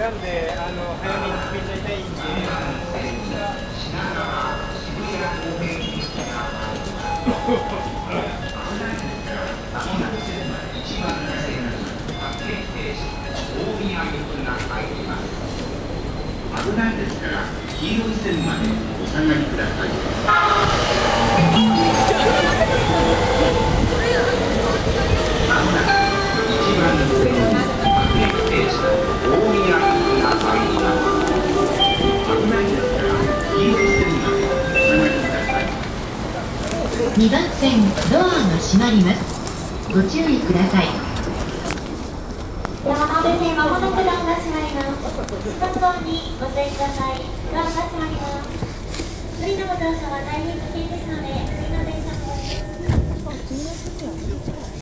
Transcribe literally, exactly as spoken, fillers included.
なんで、あの早めに決めちゃいたいんで。 危ないですから、黄色い線までお下がりください。まもなく一番上に各駅停車大宮駅が入ります。危ないですから、黄色い線までお下がりください。 にばん線ドアが閉まります。ご注意ください。 山手線まもなくドアが閉まります。外側にご注意ください。ドアが閉まります。無理なご乗車は大変危険ですので、